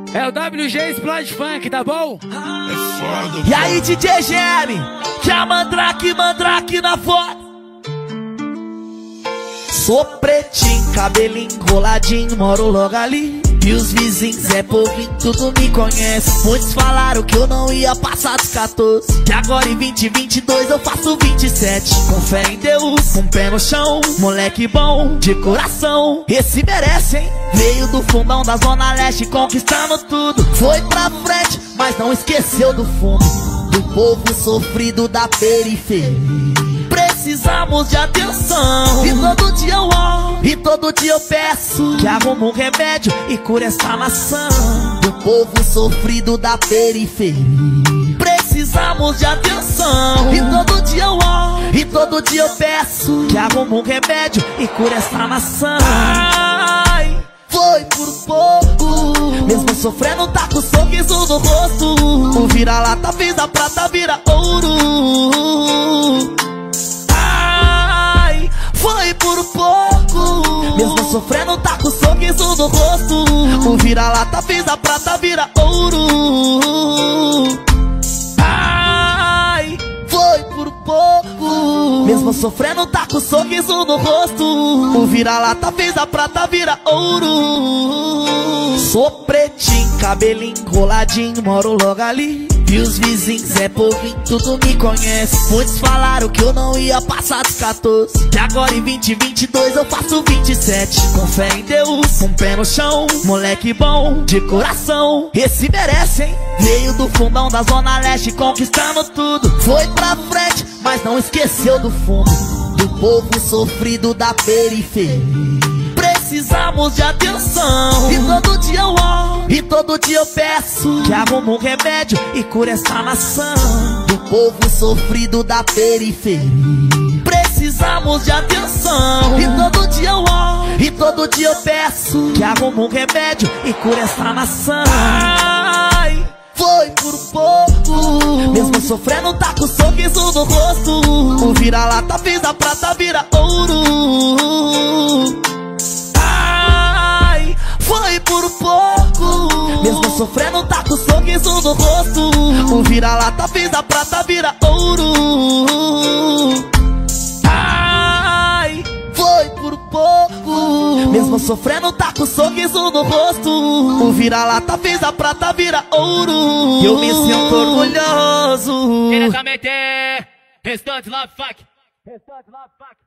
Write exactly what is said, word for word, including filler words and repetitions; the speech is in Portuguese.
É o W G Splash Funk, tá bom? É foda. E aí, D J G M, que a Mandrake, Mandrake na foto. Sou pretinho, cabelinho enroladinho, moro logo ali. E os vizinhos é povinho, tudo me conhece. Muitos falaram que eu não ia passar dos quatorze, que agora em vinte e vinte e dois eu faço vinte e sete. Com fé em Deus, com pé no chão, moleque bom, de coração. Esse merece, hein? Veio do fundão da Zona Leste, conquistando tudo. Foi pra frente, mas não esqueceu do fundo, do povo sofrido da periferia. Precisamos de atenção, e todo dia eu oro, e todo dia eu peço que arrume um remédio e cure essa nação, do povo sofrido da periferia. Precisamos de atenção, e todo dia eu oro, e todo dia eu peço que arrume um remédio e cure essa nação. Ai, foi por pouco, mesmo sofrendo tá com sorriso no rosto. O vira-lata fez a prata vira ouro. Foi por pouco, mesmo sofrendo tá com sorriso no rosto. O vira-lata fez a prata vira ouro. Ai, foi por pouco, mesmo sofrendo tá com sorriso no rosto. O vira-lata fez a prata vira ouro. Sou pretinho, cabelinho enroladinho, moro logo ali. E os vizinhos é povinho, tudo me conhece. Muitos falaram que eu não ia passar dos quatorze, que agora em vinte e vinte e dois eu faço vinte e sete. Com fé em Deus, com pé no chão, moleque bom, de coração. Esse merece, hein? Veio do fundão da Zona Leste, conquistando tudo. Foi pra frente, mas não esqueceu do fundo, do povo sofrido da periferia. Precisamos de atenção, e todo dia eu oro, e todo dia eu peço que arrume um remédio e cure essa nação, do povo sofrido da periferia. Precisamos de atenção, e todo dia eu oro, e todo dia eu peço que arrume um remédio e cure essa nação. Ai, foi por pouco, mesmo sofrendo tá com sorriso no rosto. O vira-lata fez a prata vira ouro. Foi por pouco, mesmo sofrendo tá com sorriso no rosto. O vira-lata fez a prata vira ouro. Ai, foi por pouco, mesmo sofrendo tá com sorriso no rosto. O vira-lata fez a prata vira ouro. Eu me sinto orgulhoso. Diretamente, Restante Love Fuck. Restante Love Fuck.